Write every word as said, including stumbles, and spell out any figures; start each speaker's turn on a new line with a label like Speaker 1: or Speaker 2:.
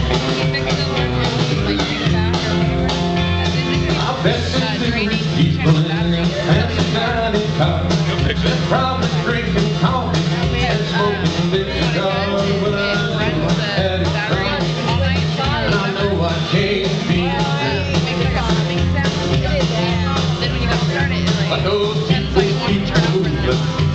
Speaker 1: I bet there's people in their fancy shiny cars, probably drinking coffee and smoking big cigars. But I know I had it wrong, and I know I can't be free. But those people keep moving.